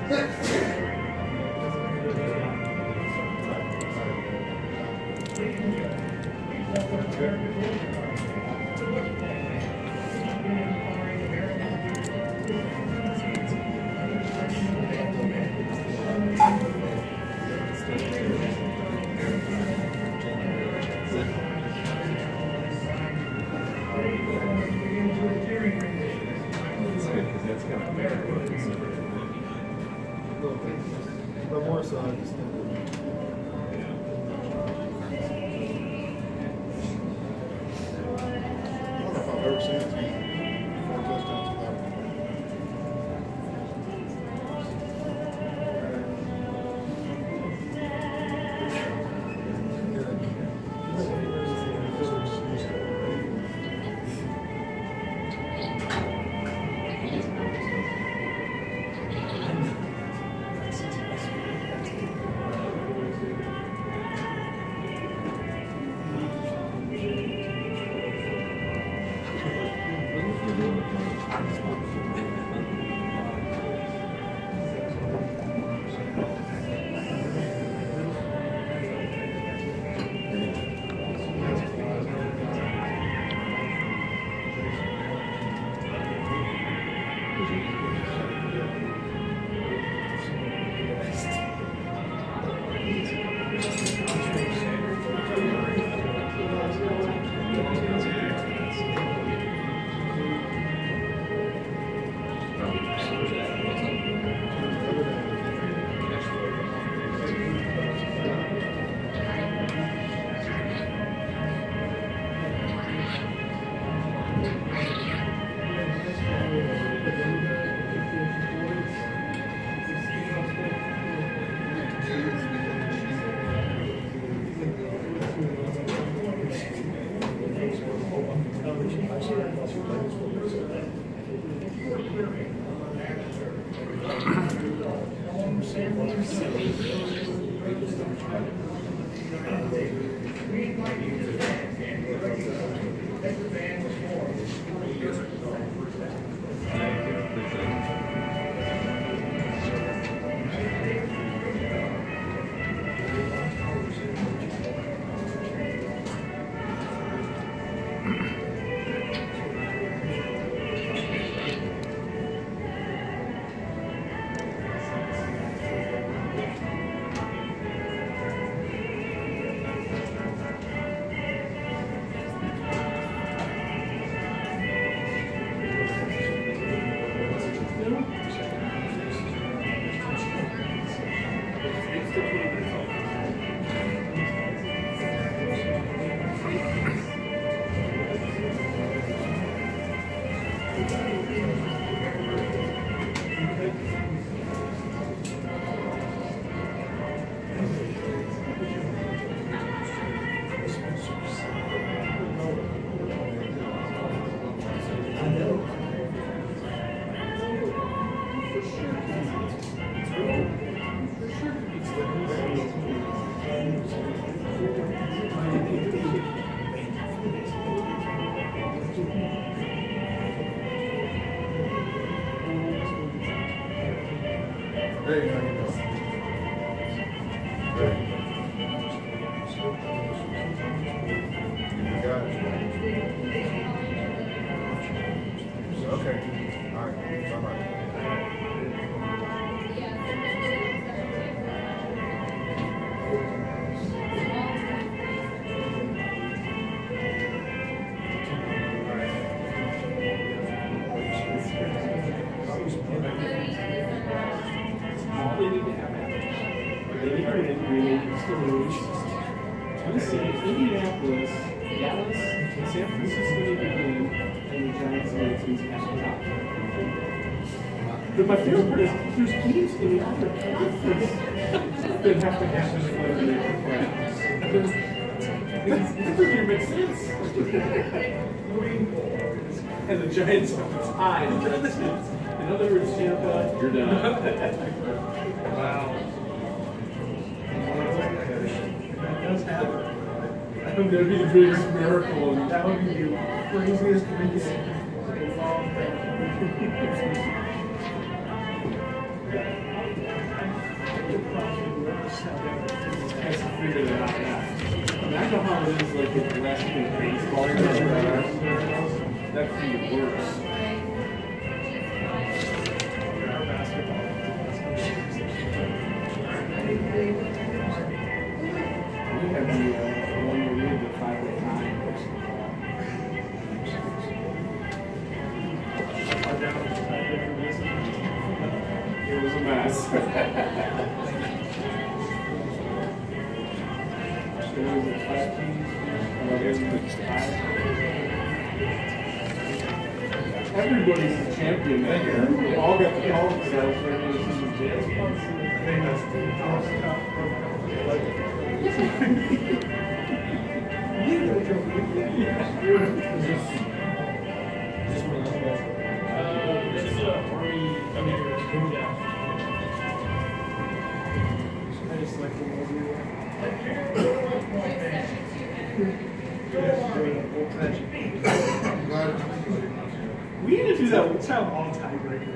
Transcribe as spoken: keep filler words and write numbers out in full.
But more so, I just think I don't know if I've ever seen a team four touchdowns without There you go. There you go. Okay. All right. Bye-bye. Tennessee, Indianapolis, Dallas, San Francisco need to win, and the Giants and the teams have to top. But my favorite part is there's teams in the other conference that have to happen to play the playoffs. That doesn't even make sense. And the Giants are tied. In other words, Tampa, you're done. Wow. I'm going to be the biggest miracle. That would be the craziest thing. Has to figure that out now. I mean, I know how it is, like, in wrestling baseball, that's the worst. We have the uh, one where we had the five at nine. It was a mess. So what was it, five teams? Oh, it was five. Everybody's a champion that year. They all got to call themselves regular season champions. I think that's the top. We need to do that. Let's have all tiebreakers.